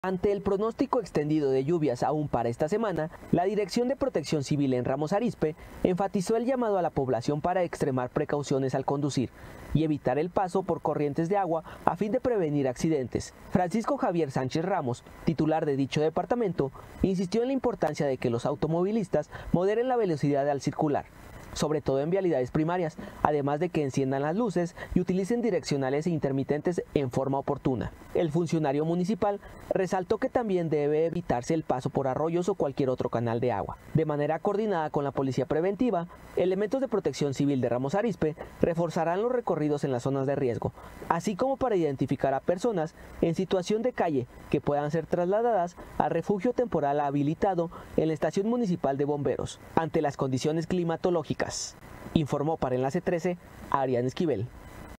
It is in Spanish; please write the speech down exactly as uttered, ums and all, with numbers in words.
Ante el pronóstico extendido de lluvias aún para esta semana, la Dirección de Protección Civil en Ramos Arizpe enfatizó el llamado a la población para extremar precauciones al conducir y evitar el paso por corrientes de agua a fin de prevenir accidentes. Francisco Javier Sánchez Ramos, titular de dicho departamento, insistió en la importancia de que los automovilistas moderen la velocidad al circular, sobre todo en vialidades primarias, además de que enciendan las luces y utilicen direccionales e intermitentes en forma oportuna. El funcionario municipal resaltó que también debe evitarse el paso por arroyos o cualquier otro canal de agua. De manera coordinada con la Policía Preventiva, elementos de Protección Civil de Ramos Arizpe reforzarán los recorridos en las zonas de riesgo, así como para identificar a personas en situación de calle que puedan ser trasladadas al refugio temporal habilitado en la Estación Municipal de Bomberos, ante las condiciones climatológicas. Informó para Enlace trece, Arián Esquivel.